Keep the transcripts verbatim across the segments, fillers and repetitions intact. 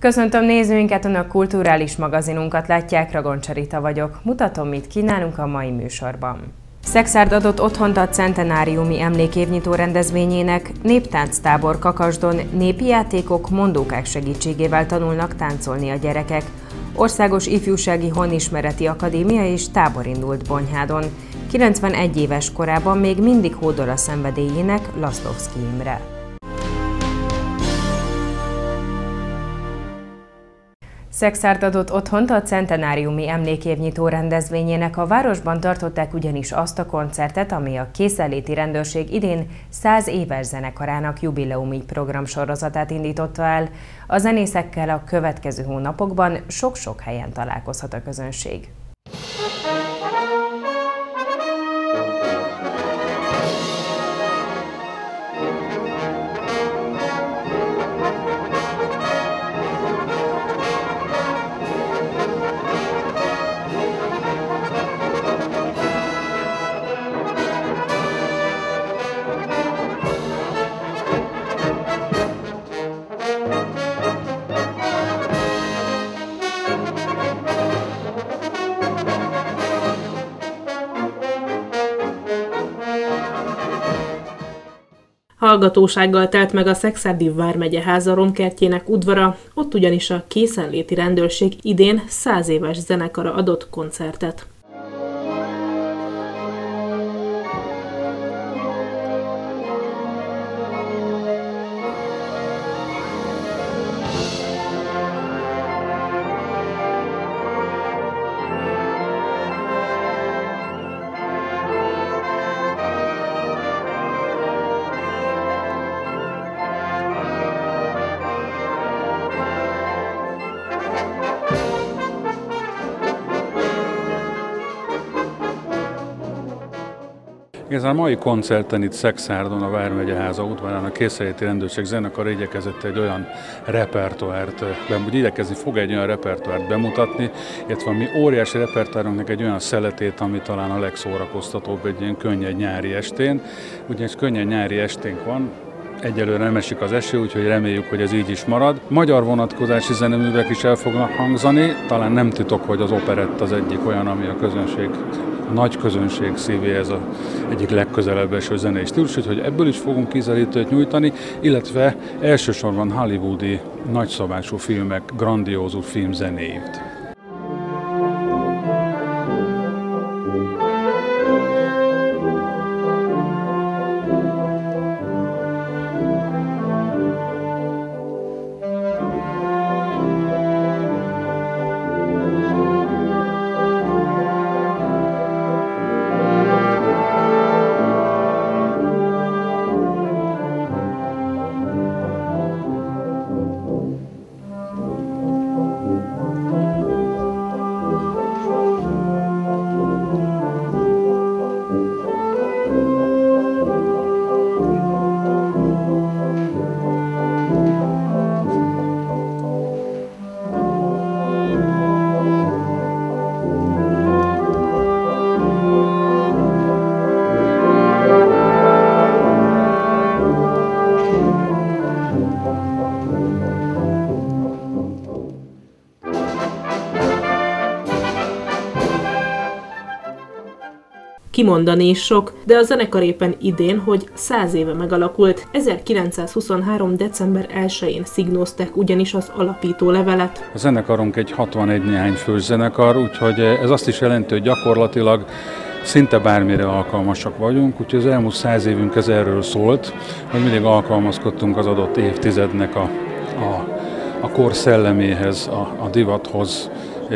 Köszöntöm nézőinket, Önök kulturális magazinunkat látják, Ragoncsai Rita vagyok. Mutatom, mit kínálunk a mai műsorban. Szekszárd adott otthont a centenáriumi emlékévnyitó rendezvényének, néptánctábor Kakasdon, népi játékok, mondókák segítségével tanulnak táncolni a gyerekek. Országos Ifjúsági Honismereti Akadémia és tábor indult Bonyhádon. kilencvenegy éves korában még mindig hódol a szenvedélyének Laszlovszky Imre. Szekszárd adott otthont a centenáriumi emlékévnyitó rendezvényének. A városban tartották ugyanis azt a koncertet, ami a készenléti rendőrség idén száz éves zenekarának jubileumi programsorozatát indította el. A zenészekkel a következő hónapokban sok-sok helyen találkozhat a közönség. Hallgatósággal telt meg a szekszárdi vármegyeháza romkertjének udvara, ott ugyanis a készenléti rendőrség idén száz éves zenekara adott koncertet. Ez a mai koncerten itt Szekszárdon, a Vármegyeháza udvarán a készenléti rendőrség zenekar igyekezett egy olyan repertoárt, igyekezni fog egy olyan repertoárt bemutatni, illetve a mi óriási repertoárunknak egy olyan szeletét, ami talán a legszórakoztatóbb egy ilyen könnyed nyári estén. Ugyanis könnyed nyári esténk van, egyelőre nem esik az eső, úgyhogy reméljük, hogy ez így is marad. Magyar vonatkozási zeneművek is el fognak hangzani, talán nem titok, hogy az operett az egyik olyan, ami a közönség, a nagy közönség szívéhez az egyik legközelebb eső zenei stílus, úgyhogy ebből is fogunk kizelítőt nyújtani, illetve elsősorban hollywoodi nagyszabású filmek grandiózus filmzenéit. Kimondani is sok, de a zenekar éppen idén, hogy száz éve megalakult. ezerkilencszázhuszonhárom. december elsején szignózták ugyanis az alapító levelet. A zenekarunk egy hatvanegy néhány fős zenekar, úgyhogy ez azt is jelenti, hogy gyakorlatilag szinte bármire alkalmasak vagyunk, úgyhogy az elmúlt száz évünk ez erről szólt, hogy mindig alkalmazkodtunk az adott évtizednek a, a, a kor szelleméhez, a, a divathoz,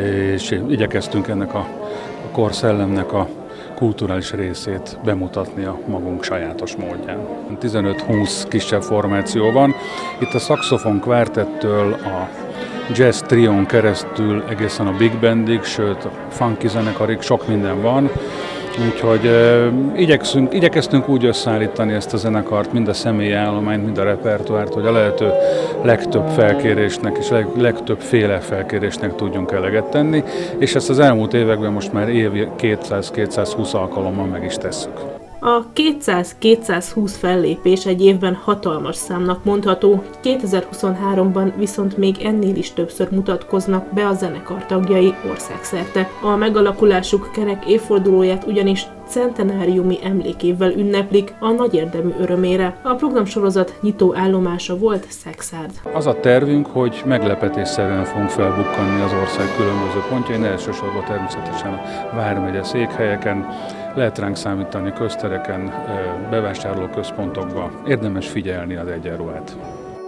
és igyekeztünk ennek a, a kor szellemnek a kulturális részét bemutatni a magunk sajátos módján. tizenöt-húsz kisebb formáció van. Itt a szaxofon kvártettől a jazz trión keresztül egészen a big bandig, sőt a funky zenekarig sok minden van. Úgyhogy e, igyekszünk, igyekeztünk úgy összeállítani ezt a zenekart, mind a személyi állományt, mind a repertoárt, hogy a lehető legtöbb felkérésnek és leg, legtöbb féle felkérésnek tudjunk eleget tenni, és ezt az elmúlt években most már évi kétszáz-kétszázhúsz alkalommal meg is tesszük. A kétszáz-kétszázhúsz fellépés egy évben hatalmas számnak mondható, kétezer-huszonháromban viszont még ennél is többször mutatkoznak be a zenekar tagjai országszerte. A megalakulásuk kerek évfordulóját ugyanis centenáriumi emlékévvel ünneplik a nagy érdemű örömére. A programsorozat nyitó állomása volt Szekszárd. Az a tervünk, hogy meglepetésszerűen fogunk felbukkanni az ország különböző pontjain, elsősorban természetesen a vármegye székhelyeken. Lehet ránk számítani köztereken, bevásárlóközpontokban. Érdemes figyelni az egyenruhát.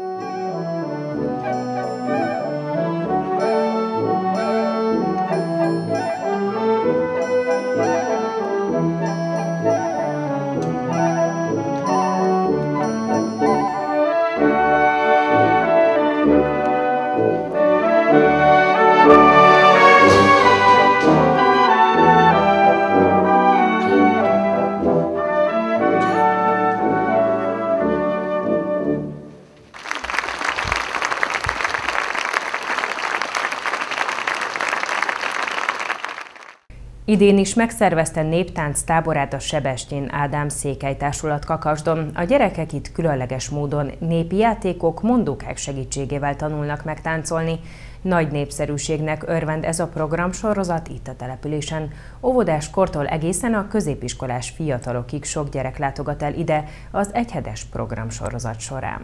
Idén is megszervezte néptánc táborát a Sebestyén Ádám Székelytársulat Kakasdon. A gyerekek itt különleges módon népi játékok, mondókák segítségével tanulnak megtáncolni. Nagy népszerűségnek örvend ez a programsorozat itt a településen. Óvodás kortól egészen a középiskolás fiatalokig sok gyerek látogat el ide az egyhetes programsorozat során.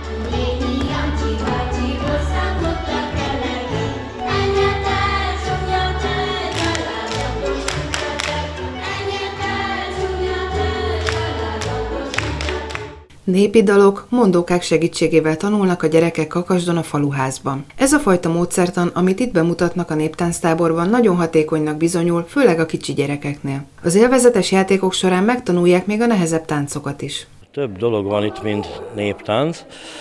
Népi dalok, mondókák segítségével tanulnak a gyerekek Kakasdon a faluházban. Ez a fajta módszertan, amit itt bemutatnak a néptánctáborban, nagyon hatékonynak bizonyul, főleg a kicsi gyerekeknél. Az élvezetes játékok során megtanulják még a nehezebb táncokat is. Több dolog van itt, mint néptánc.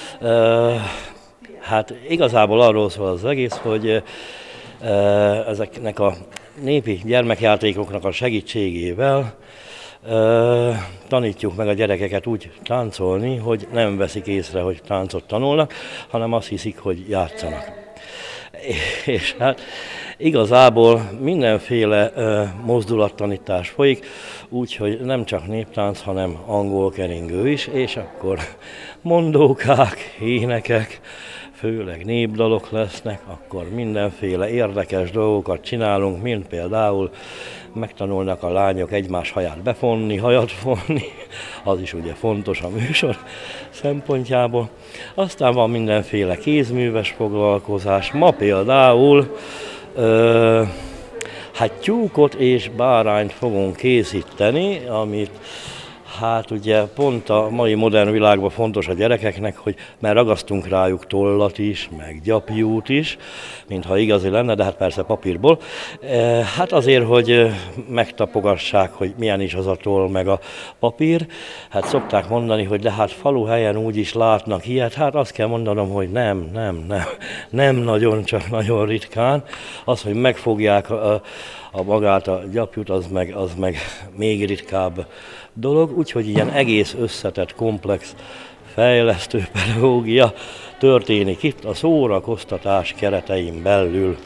Hát igazából arról szól az egész, hogy ezeknek a népi gyermekjátékoknak a segítségével Uh, tanítjuk meg a gyerekeket úgy táncolni, hogy nem veszik észre, hogy táncot tanulnak, hanem azt hiszik, hogy játszanak. És hát igazából mindenféle uh, mozdulattanítás folyik, úgyhogy nem csak néptánc, hanem angol keringő is, és akkor mondókák, énekek, főleg népdalok lesznek, akkor mindenféle érdekes dolgokat csinálunk, mint például megtanulnak a lányok egymás haját befonni, hajat fonni, az is ugye fontos a műsor szempontjából. Aztán van mindenféle kézműves foglalkozás, ma például ö, hát tyúkot és bárányt fogunk készíteni, amit hát ugye pont a mai modern világban fontos a gyerekeknek, hogy mert ragasztunk rájuk tollat is, meg gyapjút is, mintha igazi lenne, de hát persze papírból. Hát azért, hogy megtapogassák, hogy milyen is az a toll, meg a papír. Hát szokták mondani, hogy de hát faluhelyen úgy is látnak ilyet. Hát azt kell mondanom, hogy nem, nem, nem, nem nagyon, csak nagyon ritkán. Az, hogy megfogják a, a magát a gyapjút, az meg, az meg még ritkább dolog, úgyhogy ilyen egész összetett, komplex, fejlesztő pedagógia történik itt a szórakoztatás keretein belül.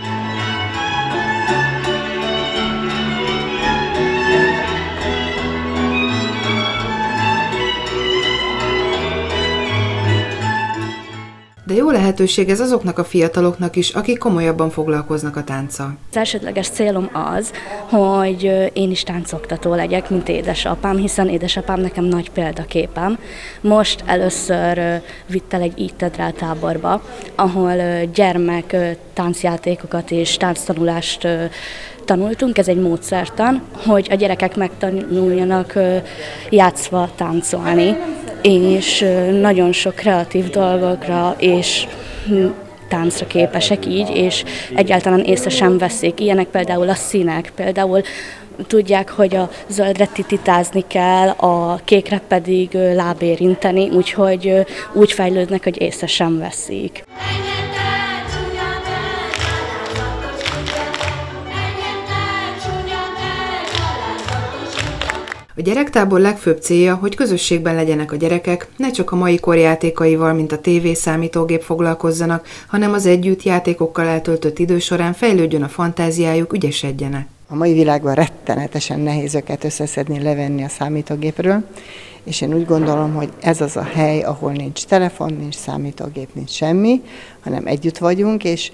De jó lehetőség ez azoknak a fiataloknak is, akik komolyabban foglalkoznak a tánccal. Az elsődleges célom az, hogy én is táncoktató legyek, mint édesapám, hiszen édesapám nekem nagy példaképem. Most először vitt el egy Így tedd rá táborba, ahol gyermek táncjátékokat és tánctanulást tanultunk, ez egy módszertan, hogy a gyerekek megtanuljanak játszva táncolni, és nagyon sok kreatív dolgokra és táncra képesek így, és egyáltalán észre sem veszik. Ilyenek például a színek, például tudják, hogy a zöldre tititázni kell, a kékre pedig lábérinteni, úgyhogy úgy fejlődnek, hogy észre sem veszik. A gyerektábor legfőbb célja, hogy közösségben legyenek a gyerekek, ne csak a mai kor játékaival, mint a tévé, számítógép foglalkozzanak, hanem az együtt játékokkal eltöltött idő során fejlődjön a fantáziájuk, ügyesedjenek. A mai világban rettenetesen nehéz őket összeszedni, levenni a számítógépről, és én úgy gondolom, hogy ez az a hely, ahol nincs telefon, nincs számítógép, nincs semmi, hanem együtt vagyunk, és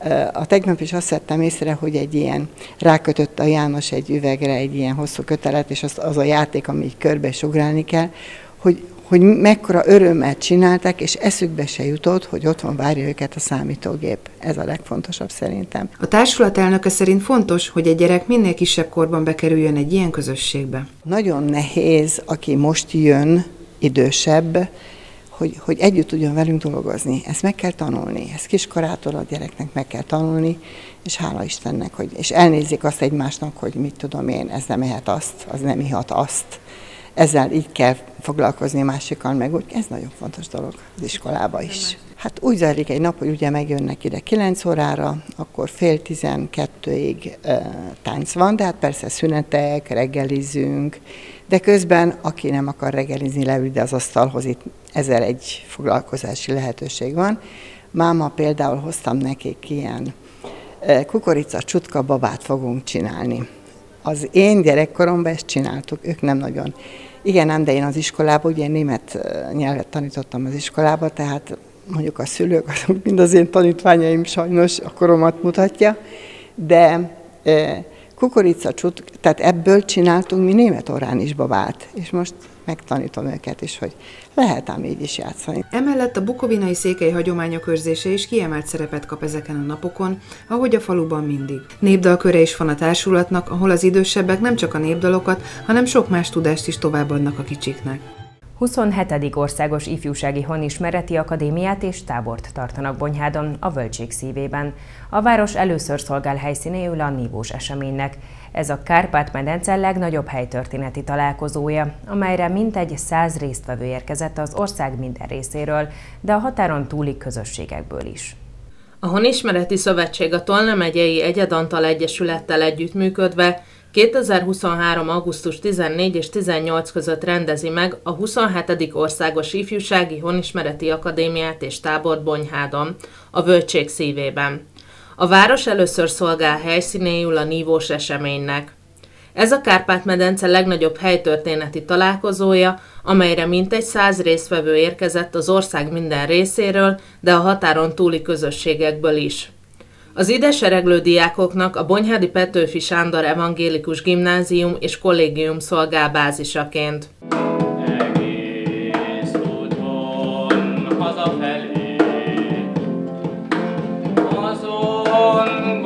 a tegnap is azt vettem észre, hogy egy ilyen rákötött a János egy üvegre egy ilyen hosszú kötelet, és az, az a játék, ami így körbe is ugrálni kell, hogy, hogy mekkora örömmel csinálták, és eszükbe se jutott, hogy otthon várja őket a számítógép. Ez a legfontosabb szerintem. A társulat elnöke szerint fontos, hogy egy gyerek minél kisebb korban bekerüljön egy ilyen közösségbe. Nagyon nehéz, aki most jön, idősebb, hogy, hogy együtt tudjon velünk dolgozni. Ezt meg kell tanulni. Ezt kiskorától a gyereknek meg kell tanulni, és hála Istennek, hogy, és elnézik azt egymásnak, hogy mit tudom én, ez nem ehet azt, az nem ihat azt. Ezzel így kell foglalkozni a másikkal, meg úgy, ez nagyon fontos dolog az iskolába is. Hát úgy zajlik egy nap, hogy ugye megjönnek ide kilenc órára, akkor fél tizenkettőig e, tánc van, de hát persze szünetek, reggelizünk, de közben, aki nem akar reggelizni, leül ide az asztalhoz, itt ezer egy foglalkozási lehetőség van. Máma például hoztam nekik ilyen e, kukorica csutka babát fogunk csinálni. Az én gyerekkoromban ezt csináltuk, ők nem nagyon. Igen, ám, de én az iskolában, ugye német nyelvet tanítottam az iskolába, tehát mondjuk a szülők, azok mind az én tanítványaim sajnos a koromat mutatja, de e, kukorica csut, tehát ebből csináltunk mi német órán is babát, és most megtanítom őket is, hogy lehet ám így is játszani. Emellett a bukovinai székely hagyományok őrzése is kiemelt szerepet kap ezeken a napokon, ahogy a faluban mindig. Népdalköre is van a társulatnak, ahol az idősebbek nem csak a népdalokat, hanem sok más tudást is továbbadnak a kicsiknek. huszonhetedik országos ifjúsági honismereti akadémiát és tábort tartanak Bonyhádon, a Völgysék szívében. A város először szolgál helyszínéül a nívós eseménynek. Ez a Kárpát-medence legnagyobb helytörténeti találkozója, amelyre mintegy száz résztvevő érkezett az ország minden részéről, de a határon túli közösségekből is. A Honismereti Szövetség a Tolna megyei Egyedantal Egyesülettel együttműködve kétezer-huszonhárom. augusztus tizennégy és tizennyolc között rendezi meg a huszonhetedik Országos Ifjúsági Honismereti Akadémiát és tábort Bonyhádon, a Völgysék szívében. A város először szolgál helyszínéül a nívós eseménynek. Ez a Kárpát-medence legnagyobb helytörténeti találkozója, amelyre mintegy száz résztvevő érkezett az ország minden részéről, de a határon túli közösségekből is. Az ide sereglő diákoknak a Bonyhádi Petőfi Sándor Evangélikus Gimnázium és Kollégium szolgál bázisaként. Egész úton hazafelé, azon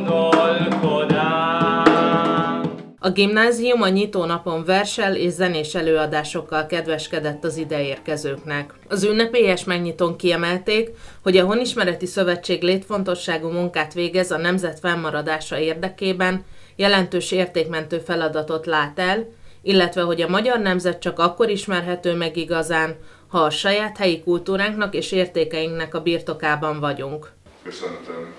gondolkodám. A gimnázium a nyitónapon verssel és zenés előadásokkal kedveskedett az ideérkezőknek. Az ünnepélyes megnyitón kiemelték, hogy a Honismereti Szövetség létfontosságú munkát végez a nemzet fennmaradása érdekében, jelentős értékmentő feladatot lát el, illetve hogy a magyar nemzet csak akkor ismerhető meg igazán, ha a saját helyi kultúránknak és értékeinknek a birtokában vagyunk. Köszöntöm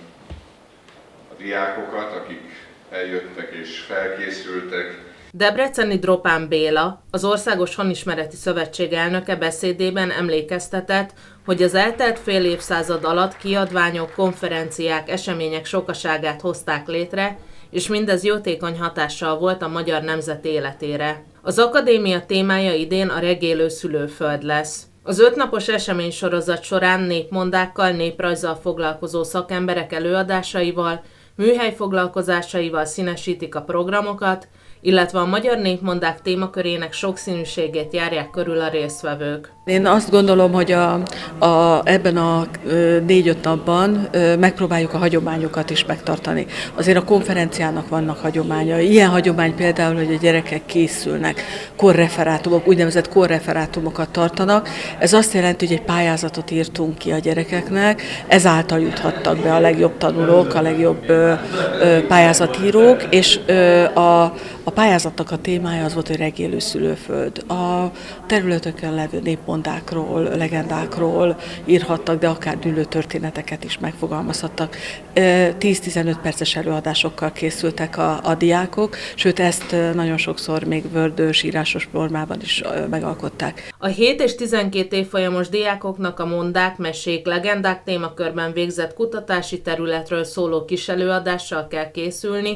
a diákokat, akik eljöttek és felkészültek. Debreceni Dropán Béla, az Országos Honismereti Szövetség elnöke beszédében emlékeztetett, hogy az eltelt fél évszázad alatt kiadványok, konferenciák, események sokaságát hozták létre, és mindez jótékony hatással volt a magyar nemzet életére. Az akadémia témája idén a regélő szülőföld lesz. Az ötnapos eseménysorozat során népmondákkal, néprajzzal foglalkozó szakemberek előadásaival, műhely foglalkozásaival színesítik a programokat, illetve a magyar népmondák témakörének sokszínűségét járják körül a résztvevők. Én azt gondolom, hogy a, a, ebben a négy-öt napban megpróbáljuk a hagyományokat is megtartani. Azért a konferenciának vannak hagyományai. Ilyen hagyomány például, hogy a gyerekek készülnek, korreferátumok, úgynevezett korreferátumokat tartanak. Ez azt jelenti, hogy egy pályázatot írtunk ki a gyerekeknek, ezáltal juthattak be a legjobb tanulók, a legjobb ö, ö, pályázatírók, és ö, a, a pályázatnak a témája az volt, hogy regélő szülőföld. A területeken levő népmondákról, legendákról írhattak, de akár dűlő történeteket is megfogalmazhattak. tíz-tizenöt perces előadásokkal készültek a, a diákok, sőt ezt nagyon sokszor még wordös, írásos formában is megalkották. A hét és tizenkét évfolyamos diákoknak a mondák, mesék, legendák témakörben végzett kutatási területről szóló kis előadással kell készülni,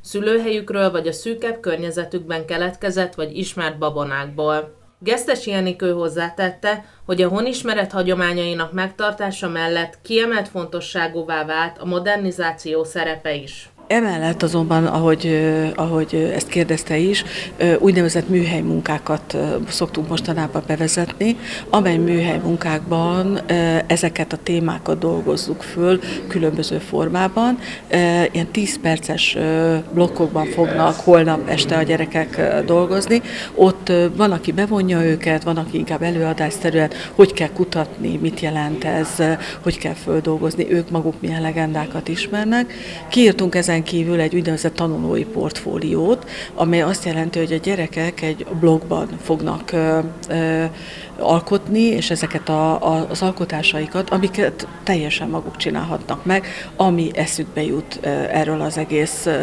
szülőhelyükről vagy a szűkebb környezetükben keletkezett vagy ismert babonákból. Gesztesi Enikő hozzátette, hogy a honismeret hagyományainak megtartása mellett kiemelt fontosságúvá vált a modernizáció szerepe is. Emellett azonban, ahogy, ahogy ezt kérdezte is, úgynevezett műhely munkákat szoktunk mostanában bevezetni, amely műhely munkákban ezeket a témákat dolgozzuk föl különböző formában. Ilyen tíz perces blokkokban fognak holnap este a gyerekek dolgozni. Ott van, aki bevonja őket, van, aki inkább előadásszerűen, hogy kell kutatni, mit jelent ez, hogy kell földolgozni, ők maguk milyen legendákat ismernek. Kiírtunk ezen kívül egy úgynevezett tanulói portfóliót, amely azt jelenti, hogy a gyerekek egy blogban fognak ö, ö, alkotni, és ezeket a, a, az alkotásaikat, amiket teljesen maguk csinálhatnak meg, ami eszükbe jut ö, erről az egész ö,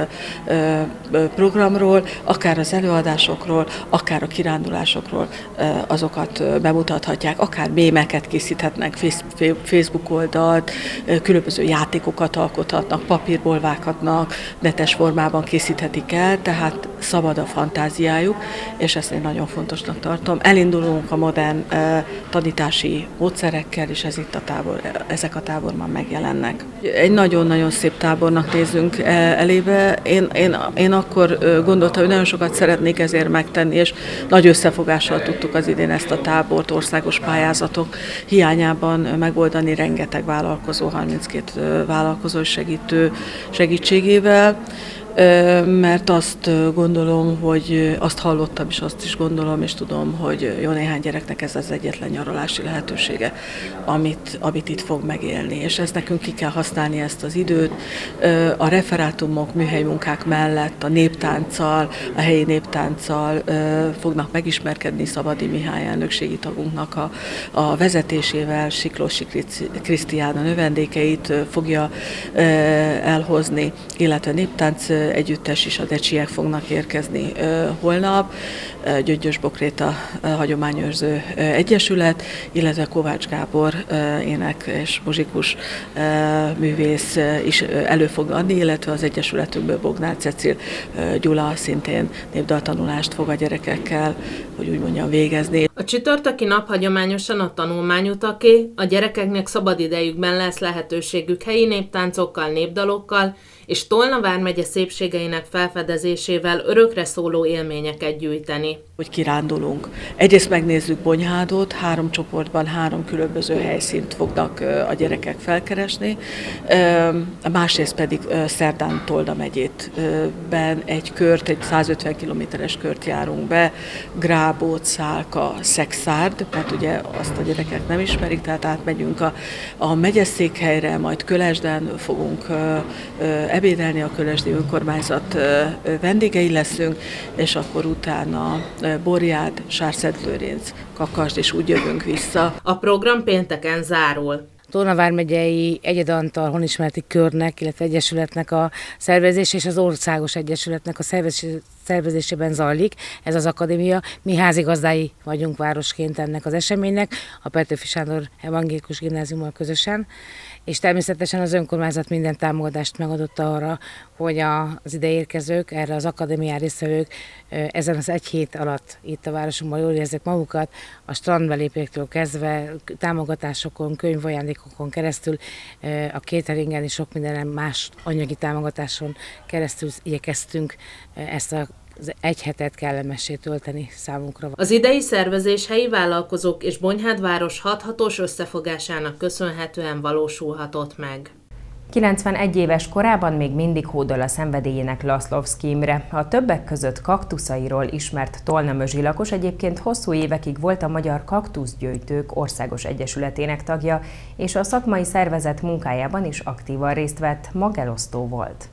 ö, programról, akár az előadásokról, akár a kirándulásokról ö, azokat ö, bemutathatják, akár mémeket készíthetnek, Facebook oldalt, ö, különböző játékokat alkothatnak, papírból vághatnak, netes formában készíthetik el, tehát szabad a fantáziájuk, és ezt én nagyon fontosnak tartom. Elindulunk a modern uh, tanítási módszerekkel, és ez itt a tábor, ezek a táborban megjelennek. Egy nagyon-nagyon szép tábornak nézünk elébe. Én, én, én akkor gondoltam, hogy nagyon sokat szeretnék ezért megtenni, és nagy összefogással tudtuk az idén ezt a tábort országos pályázatok hiányában megoldani, rengeteg vállalkozó, harminckét vállalkozó segítő segítségével, mert azt gondolom, hogy azt hallottam, és azt is gondolom, és tudom, hogy jó néhány gyereknek ez az egyetlen nyaralási lehetősége, amit, amit itt fog megélni. És ezt nekünk ki kell használni ezt az időt. A referátumok, műhelymunkák mellett a néptánccal, a helyi néptánccal fognak megismerkedni Szabadi Mihály elnökségi tagunknak a, a vezetésével, Siklósi Krisztián a növendékeit fogja elhozni, illetve néptánc együttes is, a decsiek fognak érkezni holnap, Gyöngyös Bokréta Hagyományőrző Egyesület, illetve Kovács Gábor ének és muzsikus művész is elő fog adni, illetve az Egyesületünkből Bognár Cecil Gyula szintén népdaltanulást fog a gyerekekkel, hogy úgy mondjam, végezni. A csütörtöki nap hagyományosan a tanulmányutaké, a gyerekeknek szabad idejükben lesz lehetőségük helyi néptáncokkal, népdalokkal, és Tolna vármegye szépségeinek felfedezésével örökre szóló élményeket gyűjteni. Hogy kirándulunk. Egyrészt megnézzük Bonyhádot, három csoportban három különböző helyszínt fognak a gyerekek felkeresni, másrészt pedig szerdán Tolna megyétben egy kört, egy százötven kilométeres kört járunk be, Grábót, Szálka, Szexárd, mert ugye azt a gyerekek nem ismerik, tehát átmegyünk a, a megyeszékhelyre, majd Kölesden fogunk ebédelni, a kölesdi önkormányzat vendégei leszünk, és akkor utána Borjád, Sárszent-Lőrinc, Kakasd, és úgy jövünk vissza. A program pénteken zárul. Tolna vármegyei Egyedantal honismereti körnek, illetve egyesületnek a szervezés és az országos egyesületnek a szervezés, szervezésében zajlik ez az akadémia. Mi házigazdái vagyunk városként ennek az eseménynek, a Petőfi Sándor Evangélikus Gimnáziummal közösen, és természetesen az önkormányzat minden támogatást megadott arra, hogy az ide érkezők, erre az akadémián résztvevők ezen az egy hét alatt itt a városunkban jól érzik magukat, a strandbelépéktől kezdve támogatásokon, könyvajándékokon keresztül, a cateringen és sok minden más anyagi támogatáson keresztül igyekeztünk ezt a az egy hetet kellemessé tölteni számunkra. Az idei szervezés helyi vállalkozók és Bonyhád város hathatós összefogásának köszönhetően valósulhatott meg. kilencvenegy éves korában még mindig hódol a szenvedélyének Laszlovszky Imre. A többek között kaktuszairól ismert tolnamözsi lakos egyébként hosszú évekig volt a Magyar Kaktuszgyűjtők Országos Egyesületének tagja, és a szakmai szervezet munkájában is aktívan részt vett, magelosztó volt.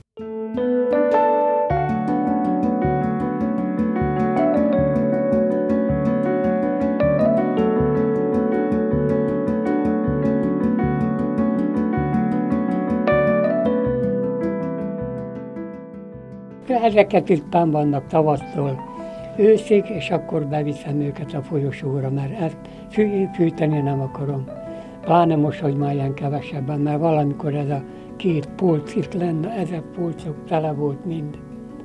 Ezeket itt vannak tavasztól őszig, és akkor beviszem őket a folyosóra, mert ezt fű, fűteni nem akarom. Pláne most, hogy már ilyen kevesebben, mert valamikor ez a két polc itt lenne, ezek polcok tele volt mind.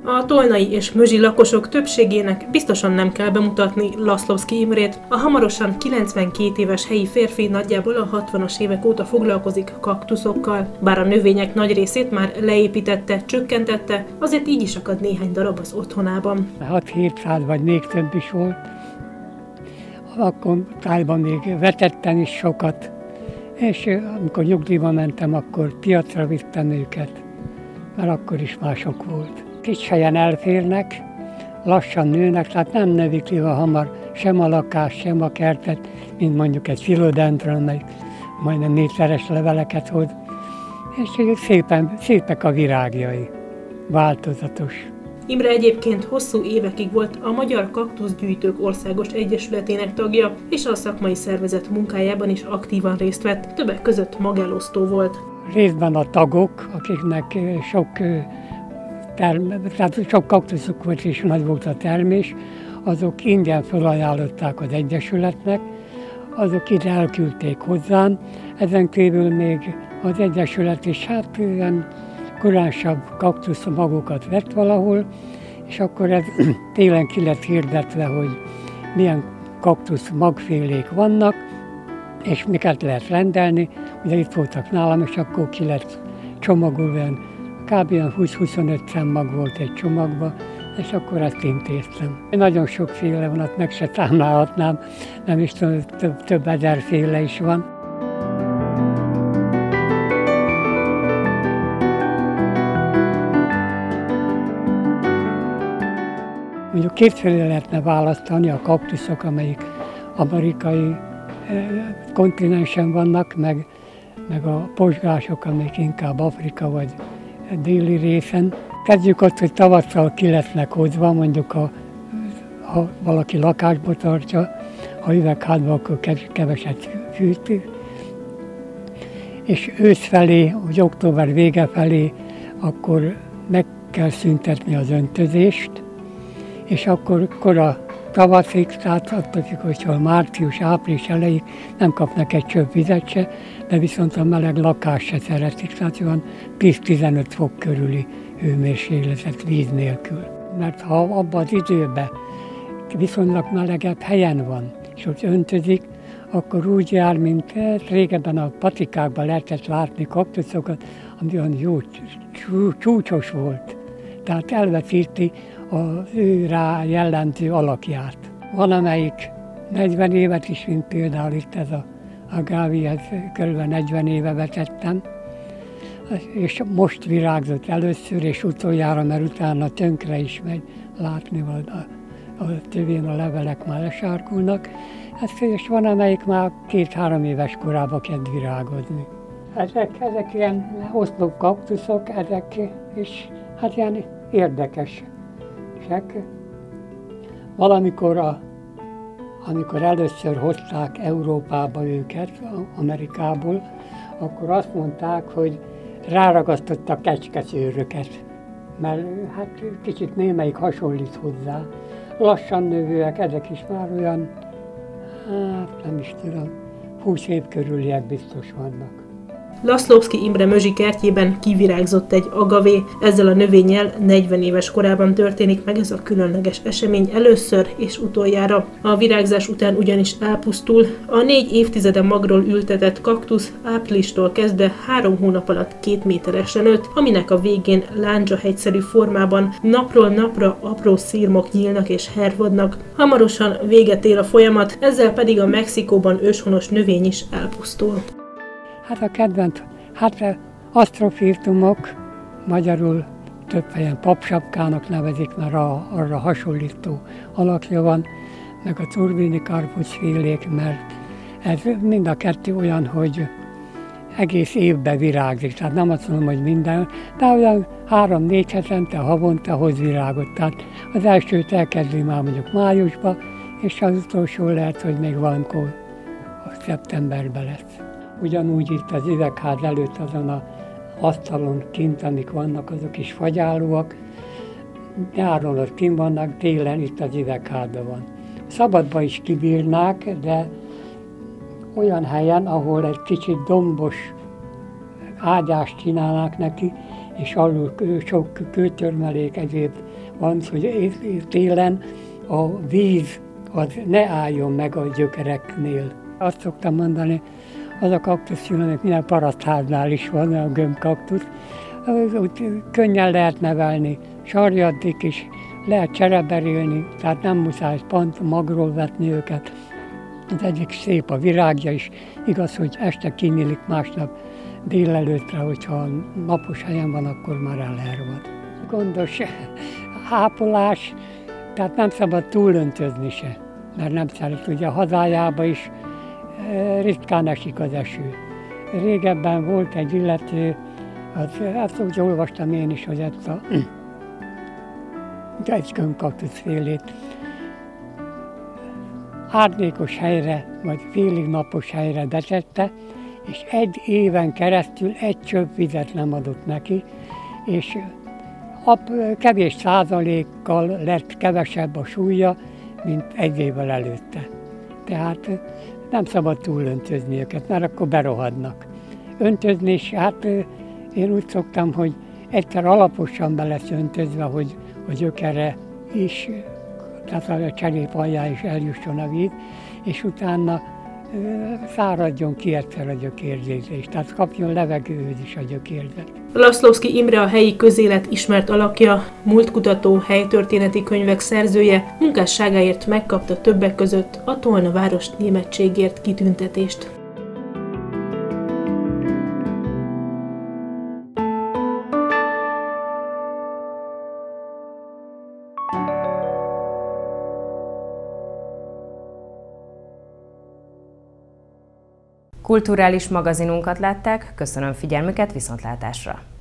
A tolnai és mözsi lakosok többségének biztosan nem kell bemutatni Laszlovszky Imrét. A hamarosan kilencvenkét éves helyi férfi nagyjából a hatvanas évek óta foglalkozik kaktuszokkal. Bár a növények nagy részét már leépítette, csökkentette, azért így is akad néhány darab az otthonában. hat-hétszáz vagy még több is volt. Akkor tájban még vetettem is sokat, és amikor nyugdíjba mentem, akkor piacra vittem őket, mert akkor is mások volt. Kis helyen elférnek, lassan nőnek, tehát nem növik le hamar sem a lakást, sem a kertet, mint mondjuk egy philodendron, amely majdnem méteres leveleket hoz, és szépen, szépek a virágjai, változatos. Imre egyébként hosszú évekig volt a Magyar Kaktuszgyűjtők Országos Egyesületének tagja, és a szakmai szervezet munkájában is aktívan részt vett, többek között magelosztó volt. Részben a tagok, akiknek sok, term- tehát sok kaktuszuk volt és nagy volt a termés, azok ingyen felajánlották az Egyesületnek, azok ide elküldték hozzám, ezen kívül még az Egyesület is hát ilyen kuránsabb kaktuszmagokat vett valahol, és akkor ez télen ki lett hirdetve, hogy milyen kaktusz magfélék vannak, és miket lehet rendelni. Ugye itt voltak nálam, és akkor ki lett csomagolva, kb. húsz-huszonöt mag volt egy csomagban, és akkor ezt intéztem. Nagyon sokféle van, meg se számlálhatnám, nem is tudom, több, több ezerféle is van. Mondjuk kétféle lehetne választani a kaktuszok, amelyik amerikai kontinensen vannak, meg, meg a pozsgások, amelyik inkább Afrika vagy déli részen. Kezdjük ott, hogy tavasszal ki lesznek hozva, mondjuk a, ha valaki lakásba tartja, ha üvegházba, akkor keveset fűti. És ősz felé, vagy október vége felé, akkor meg kell szüntetni az öntözést, és akkor kora tavaszig, tehát attól függ, hogyha március-április elejéig nem kapnak egy csöpp vizet se, de viszont a meleg lakás se szeretik, tehát olyan tíz-tizenöt fok körüli hőmérsékletet víz nélkül. Mert ha abban az időben viszonylag melegebb helyen van, és ott öntözik, akkor úgy jár, mint régebben a patikákban lehetett látni kaktuszokat, ami olyan jó csúcsos volt. Tehát elveszíti az ő rá jellemző alakját. Van, amelyik negyven évet is, mint például itt ez a agávihez kb. negyven éve vetettem, és most virágzott először, és utoljára, mert utána tönkre is megy látni, a, a, a tövén a levelek már lesárkulnak, és van, amelyik már két-három éves korában kezd virágozni. Ezek, ezek ilyen oszlop kaktuszok, ezek is hát ilyen érdekesek. Valamikor, a, amikor először hozták Európába őket, Amerikából, akkor azt mondták, hogy ráragasztottak kecskeszőröket, mert hát kicsit némelyik hasonlít hozzá. Lassan növőek, ezek is már olyan, hát nem is tudom, húsz év körüliek biztos vannak. Laszlovszky Imre mözsi kertjében kivirágzott egy agavé. Ezzel a növényel negyven éves korában történik meg ez a különleges esemény először és utoljára. A virágzás után ugyanis elpusztul. A négy évtizede magról ültetett kaktusz áprilistól kezdve három hónap alatt két méteresen nőtt, aminek a végén lándzsahegyszerű formában napról napra apró szirmok nyílnak és hervadnak. Hamarosan véget ér a folyamat, ezzel pedig a Mexikóban őshonos növény is elpusztul. Hát a kedvenc, hát asztrofirtumok, magyarul több helyen papsapkának nevezik, mert a, arra hasonlító alakja van, meg a turbinikarpus félék, mert ez mind a kettő olyan, hogy egész évben virágzik, tehát nem azt mondom, hogy minden, de olyan három-négy hetente, havonta hoz virágot. Tehát az elsőt elkezdi már mondjuk májusban, és az utolsó lehet, hogy még valamikor szeptemberben lesz. Ugyanúgy itt az üvegház előtt azon az asztalon kint, amik vannak, azok is fagyálóak. Nyáron ott kint vannak, télen itt az üvegházban van. Szabadba is kibírnák, de olyan helyen, ahol egy kicsit dombos ágyást csinálnák neki, és alul sok kőtörmelék, egyéb van, hogy télen a víz az ne álljon meg a gyökereknél. Azt szoktam mondani, az a kaktusz, aminek minden parasztháznál is van, a gömbkaktusz, úgy könnyen lehet nevelni, sarjadzik is, lehet csereberélni, tehát nem muszáj pont magról vetni őket. Az egyik szép a virágja is, igaz, hogy este kinyílik, másnap délelőttre, hogyha napos helyen van, akkor már elhervad. Gondos ápolás, tehát nem szabad túlöntözni se, mert nem szeret. Ugye a hazájába is ritkán esik az eső. Régebben volt egy illető, az, azt úgy olvastam én is, hogy ezt a egy gömbkaktuszfélét árnyékos helyre, vagy félig napos helyre betette, és egy éven keresztül egy csöpp vizet nem adott neki, és kevés százalékkal lett kevesebb a súlya, mint egy évvel előtte. Tehát nem szabad túlöntözni őket, mert akkor berohadnak. Öntözni is, hát én úgy szoktam, hogy egyszer alaposan be lesz öntözve, hogy a gyökere is, tehát a cserép aljá is eljusson a víz, és utána száradjon ki egyszer a gyökérzés, tehát kapjon levegőhöz is a gyökérzet. Laszlowski Imre a helyi közélet ismert alakja, múltkutató, helytörténeti könyvek szerzője, munkásságáért megkapta többek között a Tolna város németségért kitüntetést. Kulturális magazinunkat látták, köszönöm figyelmüket, viszontlátásra!